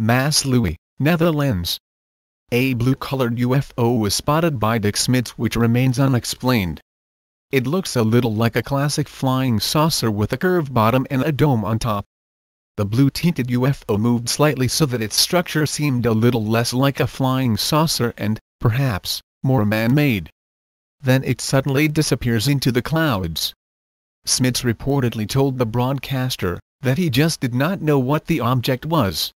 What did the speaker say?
Maassluis, Netherlands. A blue-colored UFO was spotted by Dick Smits which remains unexplained. It looks a little like a classic flying saucer with a curved bottom and a dome on top. The blue-tinted UFO moved slightly so that its structure seemed a little less like a flying saucer and, perhaps, more man-made. Then it suddenly disappears into the clouds. Smits reportedly told the broadcaster that he just did not know what the object was.